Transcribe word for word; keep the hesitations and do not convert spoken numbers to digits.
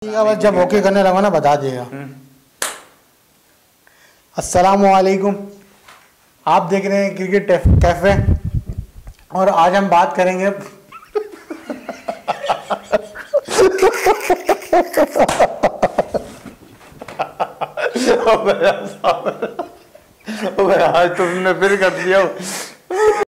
ठीक है, बस जब ओके करने लगा ना बता दिएगा। अस्सलामुअलैकुम, आप देख रहे हैं क्रिकेट कैफे और आज हम बात करेंगे आज तुमने फिर कर दिया।